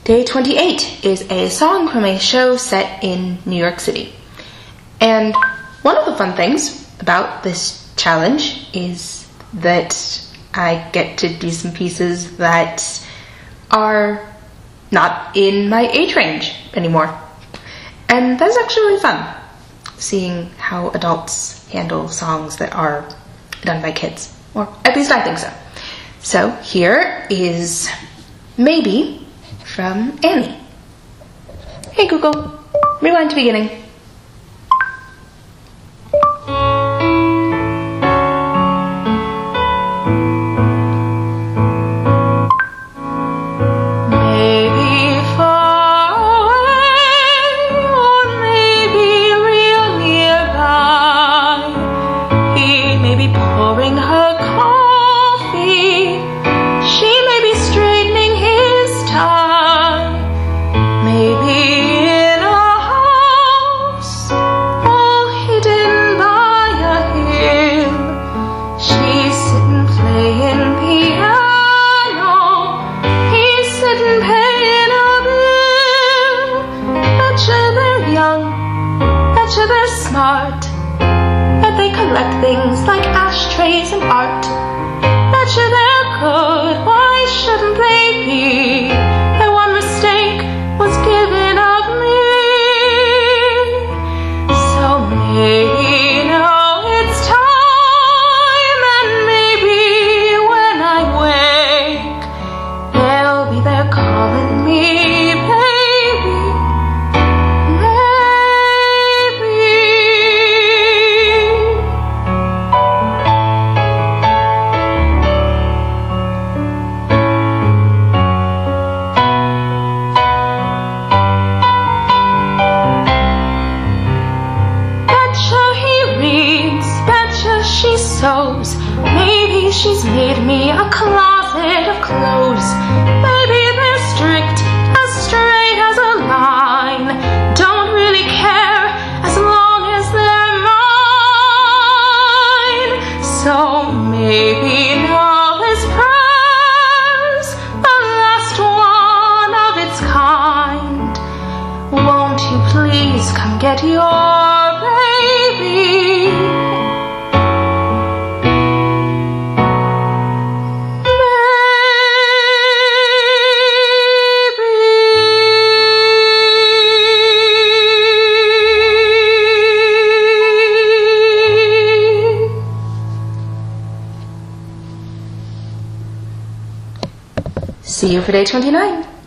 Day 28 is a song from a show set in New York City. And one of the fun things about this challenge is that I get to do some pieces that are not in my age range anymore. And that's actually really fun, seeing how adults handle songs that are done by kids. Or at least I think so. So here is Maybe from Annie. Hey Google, rewind to beginning. Pouring her coffee, she may be straightening his tie, maybe in a house all hidden by a hill. She's sitting playing piano, he's sitting paying a bill. Betcha they're young, betcha they're smart, that they collect things like ashtrays and art. Betcha they're good, why shouldn't they be? Their one mistake was giving up me. So maybe now it's time, and maybe when I wake, they'll be there calling me baby. She sews, maybe she's made me a closet of clothes. Maybe they're strict, as straight as a line. Don't really care as long as they're mine. So maybe now this prayer's the last one of its kind. Won't you please come get your baby? See you for day 29.